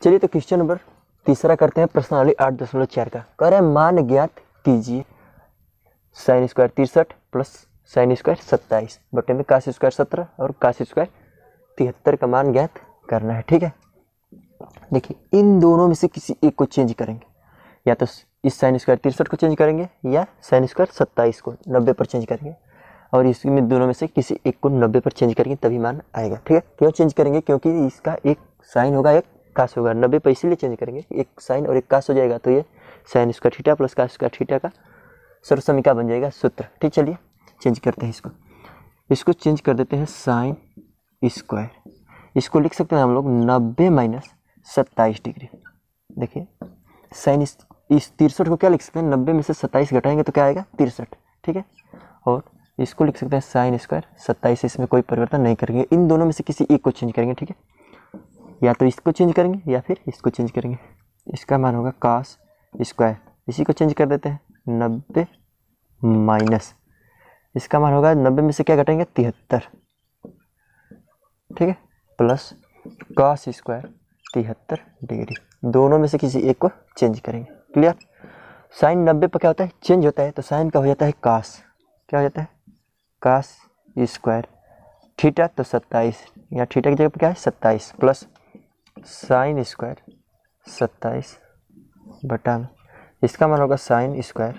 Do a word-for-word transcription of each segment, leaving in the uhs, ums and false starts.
चलिए तो question number तीसरा करते हैं प्रश्नावली आठ दशमलव चार का। कह रहे हैं मान ज्ञात कीजिए साइन स्क्वायर तिरसठ प्लस साइन स्क्वायर सत्ताईस बटे में कास स्क्वायर सत्रह और कास स्क्वायर तिहत्तर का मान ज्ञात करना है। ठीक है, देखिए इन दोनों में से किसी एक को चेंज करेंगे, या तो इस साइन स्क्वायर तिरसठ को चेंज करेंगे या साइन स्क्वायर सत्ताईस को नब्बे पर चेंज करेंगे, और इसमें दोनों में से किसी एक को नब्बे पर चेंज करेंगे तभी मान आएगा। ठीक है, क्यों चेंज करेंगे? क्योंकि इसका एक साइन होगा एक कास होगा, नब्बे पर इसीलिए चेंज करेंगे, एक साइन और एक कास हो जाएगा, तो ये sine square theta plus cos square theta का सर्वसमीका बन जाएगा सूत्र। ठीक, चलिए चेंज करते हैं इसको, इसको चेंज कर देते हैं साइन स्क्वायर, इसको लिख सकते हैं हम लोग नब्बे माइनस सत्ताईस डिग्री। देखिए साइन इस, इस तिरसठ को क्या लिख सकते हैं, नब्बे में से सत्ताईस घटाएंगे तो क्या आएगा तिरसठ। ठीक है, और इसको लिख सकते हैं साइन स्क्वायर सत्ताईस, इसमें कोई परिवर्तन नहीं करेंगे, इन दोनों में से किसी एक को चेंज करेंगे। ठीक है, या तो इसको चेंज करेंगे या फिर इसको चेंज करेंगे। इसका मान होगा कास स्क्वायर, इसी को चेंज कर देते हैं नब्बे माइनस, इसका मान होगा नब्बे में से क्या घटाएंगे तिहत्तर। ठीक है, प्लस कास स्क्वायर तिहत्तर डिग्री, दोनों में से किसी एक को चेंज करेंगे। क्लियर? साइन नब्बे पर क्या होता है, चेंज होता है, तो साइन का हो जाता है कास, क्या हो जाता है कास स्क्वायर थीटा, तो सत्ताईस, या थीटा की जगह पर क्या है सत्ताईस, प्लस साइन स्क्वायर सत्ताईस बटा में इसका मान होगा साइन स्क्वायर,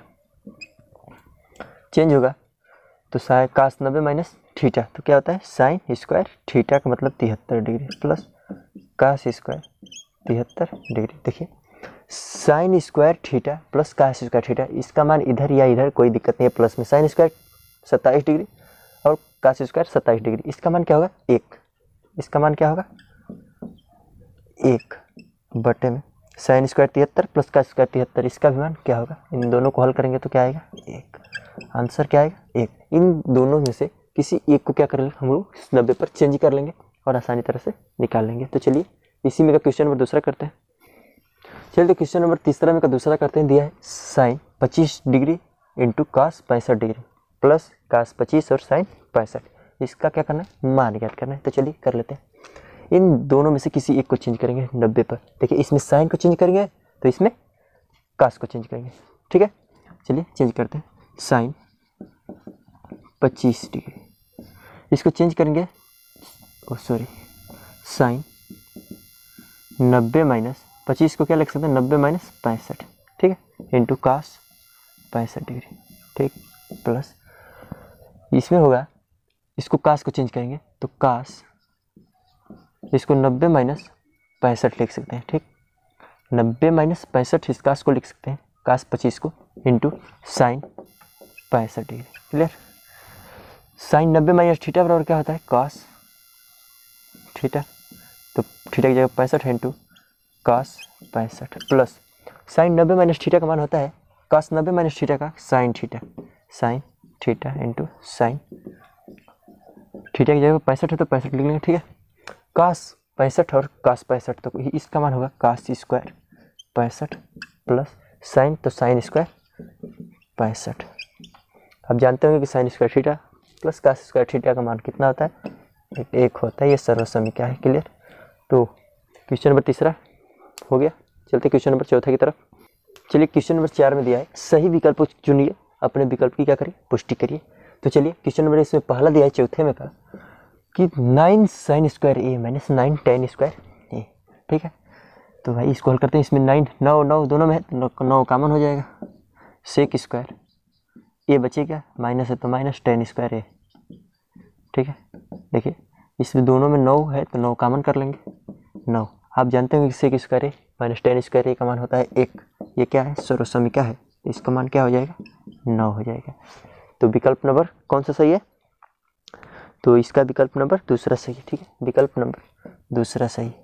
चेंज होगा तो साइन कास नब्बे माइनस थीटा, तो क्या होता है साइन स्क्वायर थीटा का मतलब तिहत्तर डिग्री, प्लस कास स्क्वायर तिहत्तर डिग्री। देखिए sine square theta plus cos square theta, इसका मान इधर या इधर कोई दिक्कत नहीं है, प्लस में साइन स्क्वायर सत्ताईस डिग्री और कास स्क्वायर सत्ताईस डिग्री, इसका मान क्या होगा एक, इसका मान क्या होगा एक बटे में साइन स्क्वायर तिहत्तर प्लस कास स्क्वायर तिहत्तर, इसका भी मान क्या होगा, इन दोनों को हल करेंगे तो क्या आएगा एक, आंसर क्या आएगा एक। इन दोनों में से किसी एक को क्या कर लेंगे हम लोग नब्बे पर चेंज कर लेंगे और आसानी तरह से निकाल लेंगे। तो चलिए इसी में का क्वेश्चन नंबर दूसरा करते हैं। चलिए तो क्वेश्चन नंबर तीसरा में का दूसरा करते हैं, दिया है साइन पच्चीस डिग्री इंटू कास पैंसठ डिग्री प्लस कास पच्चीस और साइन पैंसठ, इसका क्या करना है मान ज्ञात करना है। तो चलिए कर लेते हैं, इन दोनों में से किसी एक को चेंज करेंगे नब्बे पर। देखिए इसमें साइन को चेंज करेंगे तो इसमें कास को चेंज करेंगे। ठीक है, चलिए चेंज करते हैं, साइन पच्चीस डिग्री, इसको चेंज करेंगे ओ सॉरी साइन नब्बे माइनस पच्चीस को क्या लिख सकते हैं नब्बे माइनस पैंसठ, ठीक है, इंटू कास पैंसठ डिग्री। ठीक, प्लस इसमें होगा इसको कास को चेंज करेंगे तो कास, इसको नब्बे माइनस पैंसठ लिख सकते हैं। ठीक, नब्बे माइनस पैंसठ इस कास को लिख सकते हैं कास पच्चीस को इंटू साइन पैंसठ डिग्री। क्लियर? साइन नब्बे माइनस थीटा बराबर क्या होता है कास थीटा, तो थीटा की जगह पैंसठ है इंटू कास पैंसठ, प्लस साइन नब्बे माइनस थीटा का मान होता है कास नब्बे माइनस थीटा का sine theta, sine theta into sine theta की जगह पैंसठ है तो पैंसठ लिख लेंगे। ठीक है, कास पैंसठ और कास पैंसठ, तो इसका मान होगा कास स्क्वायर पैंसठ प्लस साइन, तो साइन स्क्वायर पैंसठ। अब जानते होंगे कि sine square theta plus cos square theta का मान कितना होता है एक, एक होता है, ये सर्वसमीका है। क्लियर? तो क्वेश्चन नंबर तीसरा हो गया, चलते क्वेश्चन नंबर चौथा की तरफ। चलिए क्वेश्चन नंबर चार में दिया है सही विकल्प चुनिए, अपने विकल्प की क्या करिए पुष्टि करिए। तो चलिए क्वेश्चन नंबर इसमें पहला दिया है चौथे में का कि nine sine square A minus nine tan square A. ठीक है, तो भाई इसको हल करते हैं, इसमें नाइन नौ नौ दोनों में है, नौ, नौ कॉमन हो जाएगा, सेक स्क्वायर ए बचेगा, माइनस है तो माइनस टेन स्क्वायर ए। ठीक है, देखिए इसमें दोनों में नौ है तो नौ कॉमन कर लेंगे, नौ। आप जानते हैं कि sec square A minus tan square A का मान होता है एक, ये क्या है सर्वसमीका है, इसका मान क्या हो जाएगा नौ हो जाएगा। तो विकल्प नंबर कौन सा सही है, तो इसका विकल्प नंबर दूसरा सही है। ठीक है, विकल्प नंबर दूसरा सही।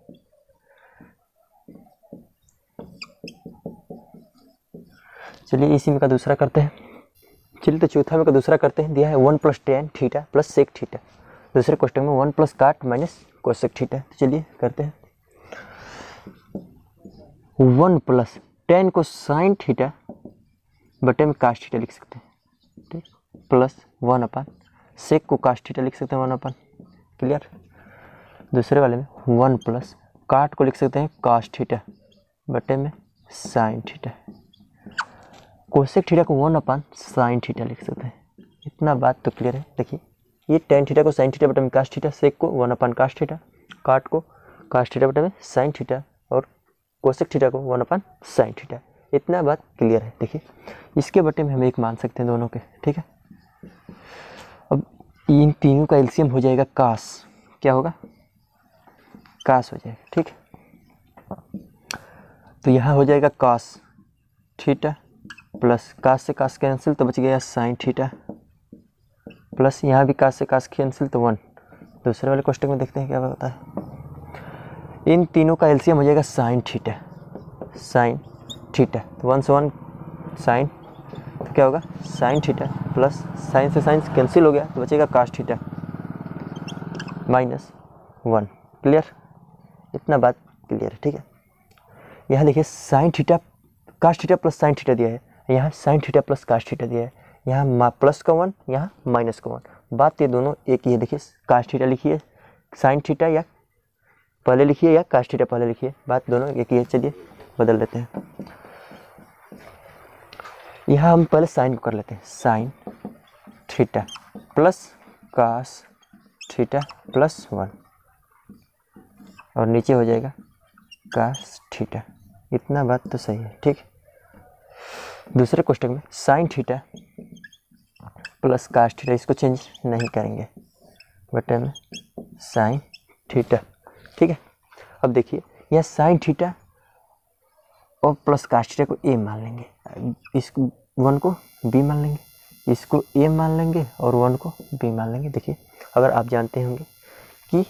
चलिए इसी में का दूसरा करते हैं। चलिए तो चौथा में का दूसरा करते हैं, दिया है one plus tan theta plus sec theta, दूसरे क्वेश्चन में one plus cot minus cosec theta. तो चलिए करते हैं, वन प्लस टेन को साइन थीटा बटे में कास्ट थीटा लिख सकते हैं। ठीक, प्लस वन अपन सेक को कास्ट थीटा लिख सकते हैं वन अपन। क्लियर? दूसरे वाले में वन प्लस काट को लिख सकते हैं कास थीटा बटे में साइन थीटा, कोसेक थीटा को वन अपन साइन थीटा लिख सकते हैं। इतना बात तो क्लियर है। देखिए ये टेन थीटा को साइन थीटा बटे में कास थीटा, सेक को वन अपन कास थीटा, काट को कास थीटा बटे में साइन थीटा और कोसेक थीटा को वन अपन साइन थीटा। इतना बात क्लियर है। देखिए इसके बटे में हम एक मान सकते हैं दोनों के, ठीक है। अब इन तीनों का एलसीएम हो जाएगा कास, क्या होगा कास हो जाएगा, ठीक है। तो यहाँ हो जाएगा कास थीटा प्लस कास से कास कैंसिल तो बच गया साइन थीटा, प्लस यहाँ भी कास से कास कैंसिल तो वन। दूसरे वाले क्वेश्चन में देखते हैं क्या होता है। इन तीनों का एलसीएम हो जाएगा साइन थीटा, साइन थीटा तो वन से वन साइन तो क्या होगा साइन थीटा प्लस साइन से साइन कैंसिल हो गया तो बचेगा cos theta minus one. Clear, इतना बात क्लियर है, ठीक है। यहाँ देखिए sine theta cos theta plus sine theta दिया है, यहाँ sine theta plus cos theta दिया है, यहाँ प्लस का वन यहाँ माइनस का वन। बात ये दोनों एक ही है। देखिए कास थीटा लिखिए साइन थीटा या पहले लिखिए या कास थीटा पहले लिखिए, बात दोनों एक ही है। चलिए बदल देते हैं। यहाँ हम पहले साइन को कर लेते हैं, sine theta plus cos theta plus one और नीचे हो जाएगा कास थीटा। इतना बात तो सही है, ठीक। दूसरे क्वेश्चन में sine theta plus cos theta, इसको चेंज नहीं करेंगे बटे में साइन थीटा, ठीक है। अब देखिए यह साइन थीटा और प्लस कास थीटा को ए मान लेंगे, इसको वन को बी मान लेंगे, इसको ए मान लेंगे और वन को बी मान लेंगे। देखिए अगर आप जानते होंगे कि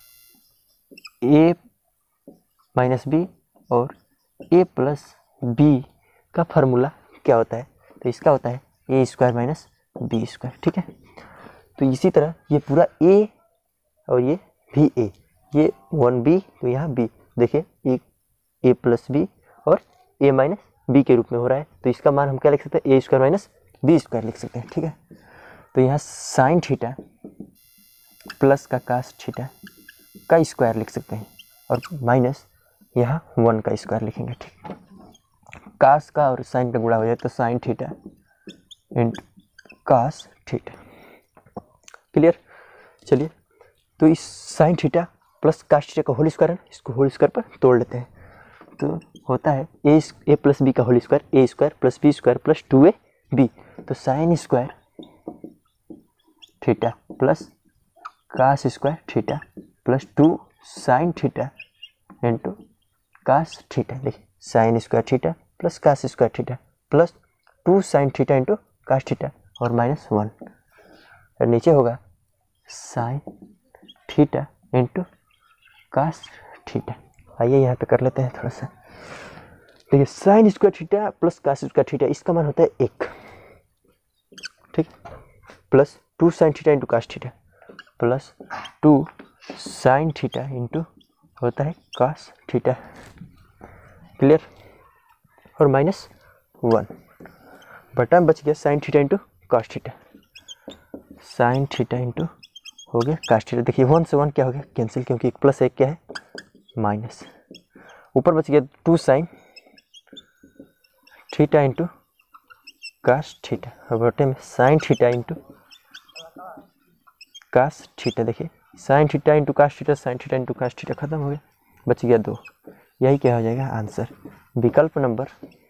ए माइनस बी और ए प्लस बी का फार्मूला क्या होता है, तो इसका होता है A square minus B square, ठीक है। तो इसी तरह ये पूरा ए और ये भी ए, ये वन बी तो यहाँ बी, देखिए ए ए प्लस बी और ए माइनस बी के रूप में हो रहा है, तो इसका मान हम क्या लिख सकते हैं A square minus B square लिख सकते हैं, ठीक है। तो यहाँ साइन थीटा प्लस का कास थीटा का स्क्वायर लिख सकते हैं और माइनस यहाँ वन का स्क्वायर लिखेंगे, ठीक। कास का और साइन का गुणा हो जाए तो sine theta into cos theta. Clear. चलिए तो इस sine theta plus cos theta का होल स्क्वायर है, इसको होल स्क्वायर पर तोड़ लेते हैं तो होता है ए ए प्लस बी का whole square, A square plus B square plus two A B, तो sine square theta plus cos square theta plus two sine theta into cos theta. देखिए sine square theta plus cos square theta plus two sine theta into cos theta और minus one, और नीचे होगा sine theta into cos theta. आइए यहाँ पे कर लेते हैं थोड़ा सा। देखिए sine square theta plus cos square theta, इसका मान होता है एक, ठीक, plus two sine theta into cos theta plus two sine theta into होता है कास थीटा। क्लियर। और माइनस वन बटा बच गया sine theta into cos theta, sine theta into हो गया कास थीटा। देखिए वन से वन क्या हो गया कैंसिल, क्योंकि एक प्लस एक क्या है माइनस। ऊपर बच गया two sine theta into cos theta और बटे में sine theta into cos theta. देखिए sine theta into cos theta, sine theta into cos theta खत्म हो गया, बच गया दो। यही क्या हो जाएगा आंसर, विकल्प नंबर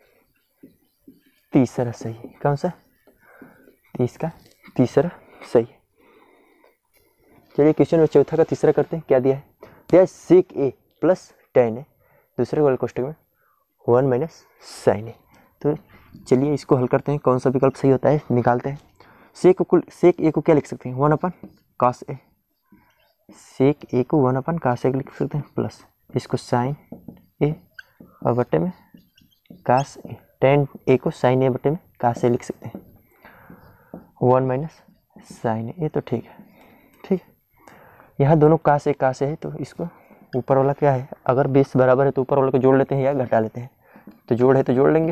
तीसरा सही है। कौन सा, इसका तीसरा सही है। चलिए क्वेश्चन में चौथा का तीसरा करते हैं। क्या दिया है, दिया है सेक ए प्लस टेन ए, दूसरे वाले क्वेश्चन में वन माइनस साइन ए। तो चलिए इसको हल करते हैं, कौन सा विकल्प सही होता है निकालते हैं। सेक को सेक ए को क्या लिख सकते हैं वन अपन कास ए, सेक ए को वन अपन कास ए लिख सकते हैं प्लस इसको साइन ए और बटे में कास ए, टेन ए को साइन ए बटे में कास ए लिख सकते हैं, वन माइनस साइन ए। ये तो ठीक है, ठीक है। यहाँ दोनों कास ए कास ए है तो इसको ऊपर वाला क्या है, अगर बेस बराबर है तो ऊपर वाले को जोड़ लेते हैं या घटा लेते हैं, तो जोड़ है तो जोड़ लेंगे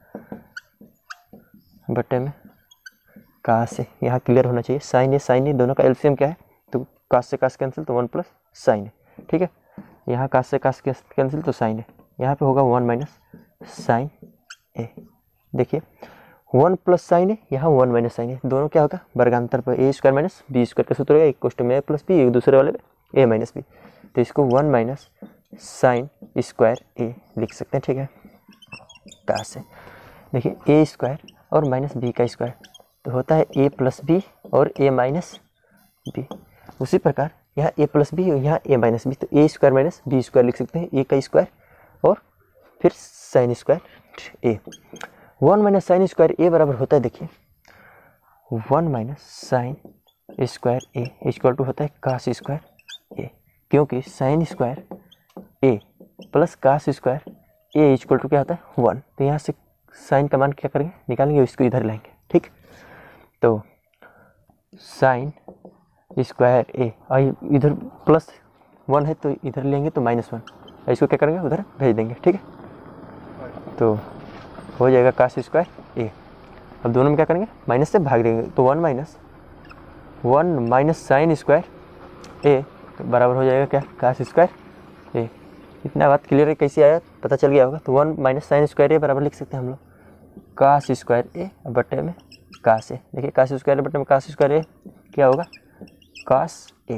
बटे में कास ए। यहाँ क्लियर होना चाहिए, साइन ए साइन ए दोनों का एलसीएम क्या है, तो कास से कास कैंसिल तो वन प्लस साइन ए, ठीक है। यहाँ कास से कास कैंसिल तो साइन ए, यहाँ पे होगा वन माइनस साइन ए। देखिए वन प्लस साइन ए, यहाँ वन माइनस साइन ए, दोनों क्या होगा वर्गांतर पर A square minus B square का सूत्र होगा, एक क्वेश्चन में ए प्लस बी, एक दूसरे वाले में ए माइनस बी, तो इसको one minus sine square A लिख सकते हैं। ठीक है, कहाँ से देखिए ए स्क्वायर और माइनस बी का स्क्वायर तो होता है ए प्लस बी और ए माइनस बी। उसी प्रकार यहाँ ए प्लस बी और यहाँ ए माइनस बी, तो A square minus B square लिख सकते हैं, ए का स्क्वायर और फिर sine square A. One minus sine square A बराबर होता है, देखिए one minus sine square A equal to होता है कास स्क्वायर ए, क्योंकि sine square A plus cos square A equal to क्या होता है वन। तो यहाँ से साइन का मान क्या करेंगे निकालेंगे, इसको इधर लाएंगे। ठीक, तो साइन स्क्वायर ए और इधर प्लस वन है तो इधर लेंगे तो माइनस वन, इसको क्या करेंगे उधर भेज देंगे। ठीक है, तो हो जाएगा कास स्क्वायर ए। अब दोनों में क्या करेंगे माइनस से भाग देंगे, तो one minus one minus sine square A बराबर हो जाएगा क्या कास स्क्वायर ए। इतना बात क्लियर है, कैसे आया पता चल गया होगा। तो one minus sine square A बराबर लिख सकते हैं हम लोग कास स्क्वायर ए बटे में कास ए। देखिए कास स्क्वायर बटे में कास स्क्वायर ए क्या होगा कास ए।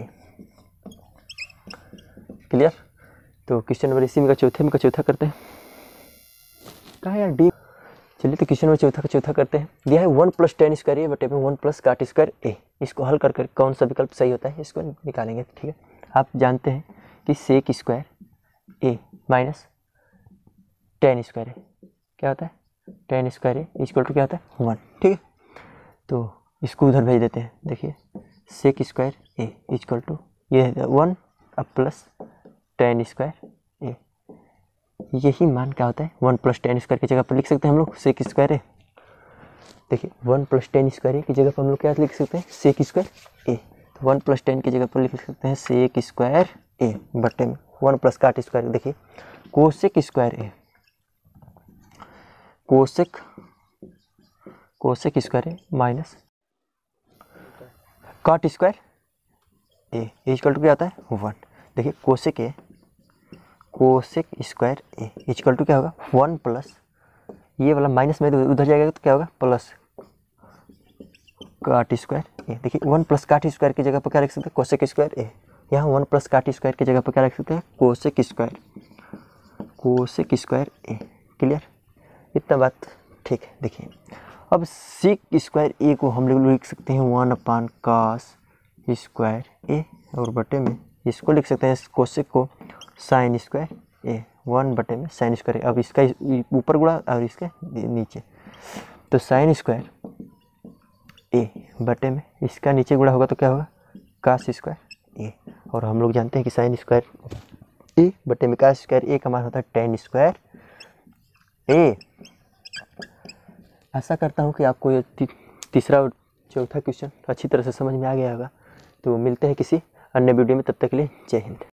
क्लियर, तो क्वेश्चन नंबर इसी में का चौथे में का चौथा करते हैं। कहाँ यार डी, चलिए तो क्वेश्चन नंबर चौथा का चौथा करते हैं। दिया है one plus tan square A बटे में one plus cot square A. इसको हल कर कर कौन सा विकल्प सही होता है इसको निकालेंगे। ठीक है, आप जानते हैं कि sec square A minus tan square A क्या होता है tan square A equal to क्या होता है वन। ठीक है, तो इसको उधर भेज देते हैं। देखिए sec square A equal to ये वन अब प्लस टेन स्क्वायर ए, यही मान क्या होता है वन प्लस टेन स्क्वायर की जगह पर लिख सकते हैं हम लोग सेक स्क्वायर ए। देखिए one plus tan square A की जगह पर हम लोग क्या लिख सकते हैं सेक स्क्वायर ए। तो वन प्लस टेन की जगह पर लिख सकते हैं सेक स्क्वायर ए बटे में वन प्लस काट स्क्वायर। देखिए cosec square A, cosec cosec square A minus cot square A equal to क्या होता है वन। देखिए cosec A cosec square A equal to क्या होगा वन प्लस ये वाला माइनस में उधर जाएगा तो क्या होगा प्लस काट स्क्वायर ए। देखिए वन प्लस काट स्क्वायर की जगह पर क्या लिख सकते हैं कोसेक स्क्वायर ए। यहाँ वन प्लस काट स्क्वायर की जगह पर क्या लिख सकते हैं cosec square cosec square A. Clear, इतना बात ठीक है। देखिए अब सीक स्क्वायर ए को हम लोग लिख सकते हैं वन अपान कास स्क्वायर ए और बटे में इसको लिख सकते हैं कोसेक को साइन स्क्वायर ए वन बटे में साइन स्क्वायर ए। अब इसका ऊपर गुणा और इसके नीचे, तो साइन स्क्वायर ए बटे में इसका नीचे गुणा होगा तो क्या होगा कास स्क्वायर ए। और हम लोग जानते हैं कि साइन स्क्वायर ए बटे में कास स्क्वायर ए का मान होता है टेन स्क्वायर ए। आशा करता हूँ कि आपको ये ती, तीसरा और चौथा क्वेश्चन अच्छी तरह से समझ में आ गया होगा। तो मिलते हैं किसी अन्य वीडियो में, तब तक के लिए जय हिंद।